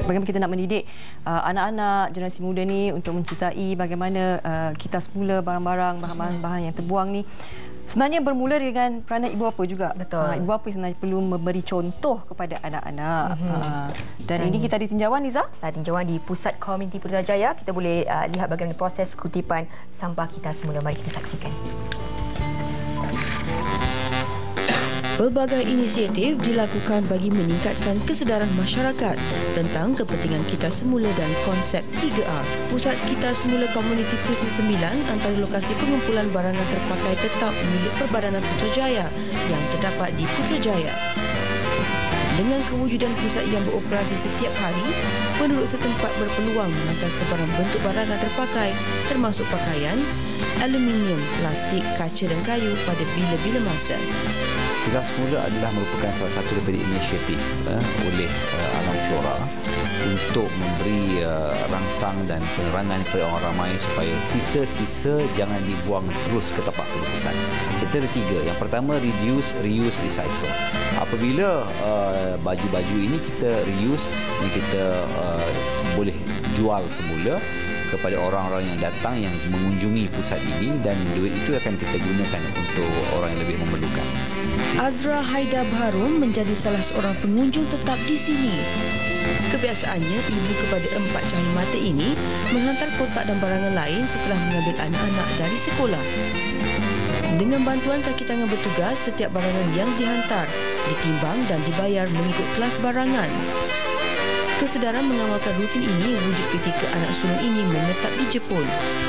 bagaimana kita nak mendidik anak-anak generasi muda ni untuk mencintai bagaimana kita semula bahan-bahan yang terbuang ni sebenarnya bermula dengan peranan ibu bapa juga. Betul. Ibu bapa sebenarnya perlu memberi contoh kepada anak-anak. Dan ini kita ada tinjauan, Liza? Tinjauan di Pusat Komuniti Putrajaya. Kita boleh lihat bagaimana proses kutipan sampah kita semula. Mari kita saksikan. Pelbagai inisiatif dilakukan bagi meningkatkan kesedaran masyarakat tentang kepentingan kitar semula dan konsep 3R. Pusat Kitar Semula Komuniti Presisi 9 antara lokasi pengumpulan barangan terpakai tetap milik Perbadanan Putrajaya yang terdapat di Putrajaya. Dengan kewujudan pusat yang beroperasi setiap hari, penduduk setempat berpeluang menghantar sebarang bentuk barangan terpakai termasuk pakaian, aluminium, plastik, kaca dan kayu pada bila-bila masa. Kitar Semula adalah merupakan salah satu daripada inisiatif oleh Alam Flora untuk memberi rangsang dan penerangan kepada orang ramai supaya sisa-sisa jangan dibuang terus ke tempat pengurusan. Kita ada 3. Yang pertama, reduce, reuse, recycle. Apabila baju-baju ini kita reuse, ini kita boleh jual semula kepada orang-orang yang datang yang mengunjungi pusat ini, dan duit itu akan kita gunakan untuk orang yang lebih memerlukan. Azra Haida Baharum menjadi salah seorang pengunjung tetap di sini. Kebiasaannya, ibu kepada 4 cahaya mata ini menghantar kotak dan barangan lain setelah mengambil anak-anak dari sekolah. Dengan bantuan kaki tangan bertugas, setiap barangan yang dihantar ditimbang dan dibayar mengikut kelas barangan. Kesedaran mengamalkan rutin ini wujud ketika anak sulung ini menetap di Jepun.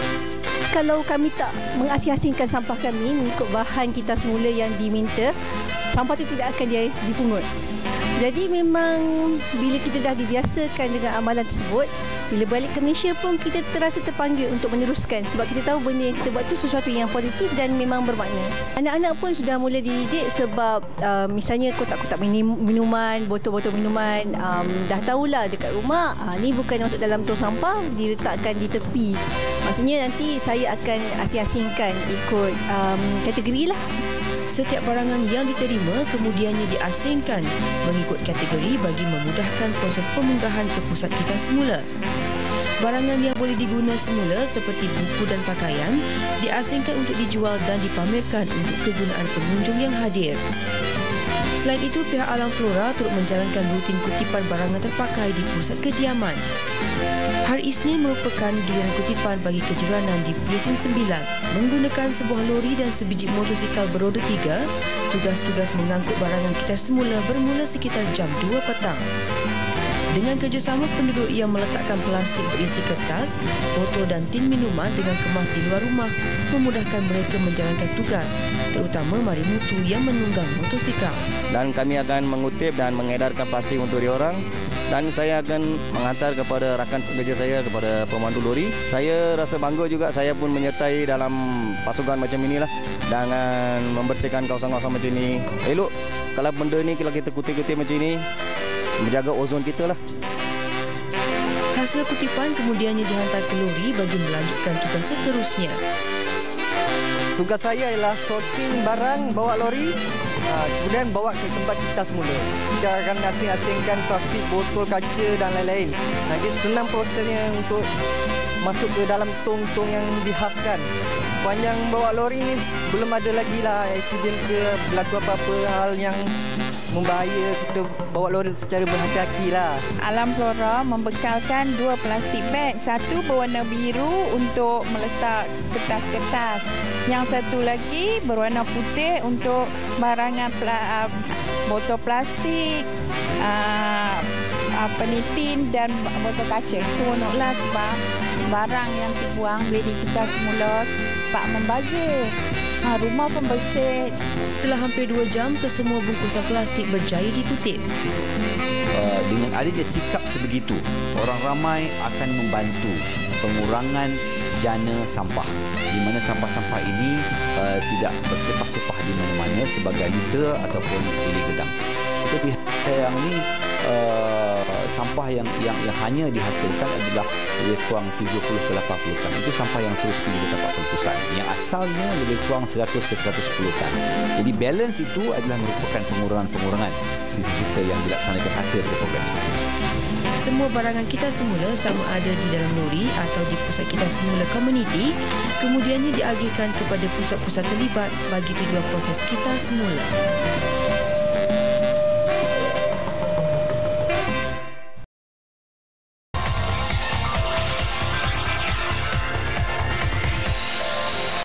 Kalau kami tak mengasing-asingkan sampah kami mengikut bahan kita semula yang diminta, sampah itu tidak akan dipungut. Jadi memang bila kita dah dibiasakan dengan amalan tersebut, bila balik ke Malaysia pun kita terasa terpanggil untuk meneruskan sebab kita tahu benda yang kita buat itu sesuatu yang positif dan memang bermakna. Anak-anak pun sudah mula dididik sebab misalnya kotak-kotak minuman, botol-botol minuman, dah tahulah dekat rumah ni bukan masuk dalam tong sampah, diletakkan di tepi. Maksudnya nanti saya akan asing-asingkan ikut kategori lah. Setiap barangan yang diterima kemudiannya diasingkan mengikut kategori bagi memudahkan proses pemunggahan ke pusat kitar semula. Barangan yang boleh diguna semula seperti buku dan pakaian diasingkan untuk dijual dan dipamerkan untuk kegunaan pengunjung yang hadir. Selain itu, pihak Alam Flora turut menjalankan rutin kutipan barangan terpakai di pusat kediaman. Hari Isnin merupakan giliran kutipan bagi kejiranan di Presin 9. Menggunakan sebuah lori dan sebiji motosikal beroda 3, tugas-tugas mengangkut barangan kitar semula bermula sekitar jam 2 petang. Dengan kerjasama penduduk yang meletakkan plastik berisi kertas, botol dan tin minuman dengan kemas di luar rumah memudahkan mereka menjalankan tugas, terutama mari mutu yang menunggang motosikal. Dan kami akan mengutip dan mengedarkan plastik untuk diorang. Dan saya akan menghantar kepada rakan kerja saya, kepada pemandu lori. Saya rasa bangga juga saya pun menyertai dalam pasukan macam inilah dengan membersihkan kawasan-kawasan macam ini. Elok kalau benda ni kalau kita kutip-kutip macam ini, menjaga ozon kita lah. Hasil kutipan kemudiannya dihantar ke lori bagi melanjutkan tugas seterusnya. Tugas saya ialah sorting barang, bawa lori, kemudian bawa ke tempat kita semula. Kita akan asing-asingkan plastik, botol, kaca dan lain-lain. Jadi senang prosesnya untuk masuk ke dalam tong-tong yang dihaskan. Sepanjang bawa lori ni belum ada lagi lah aksiden ke berlaku apa-apa hal yang membahaya. Kita bawa lori secara berhati-hati lah. Alam Flora membekalkan 2 plastik beg. Satu berwarna biru untuk meletak kertas-kertas. Yang satu lagi berwarna putih untuk barangan botol plastik, tin dan botol kaca. Seronoklah sebab barang yang terbuang boleh kita semula tak membazir. Rumah pun bersih. Setelah hampir 2 jam, kesemua bungkusan plastik berjaya dikutip. Dengan adanya sikap sebegitu, orang ramai akan membantu pengurangan jana sampah, di mana sampah-sampah ini tidak bersepah-sepah di mana-mana sebagai litter ataupun bilik gedang. Tetapi yang ini sampah yang hanya dihasilkan adalah lebih kurang 70 ke 80 tan. Itu sampah yang terus pergi ke tempat pengurusan. Yang asalnya lebih kurang 100 ke 110 tan. Jadi balance itu adalah merupakan pengurangan-pengurangan sisa-sisa yang dilaksanakan hasil dari program ini. Semua barangan kita semula sama ada di dalam lori atau di pusat kita semula komuniti, kemudiannya diagihkan kepada pusat-pusat terlibat bagi tujuan proses kita semula.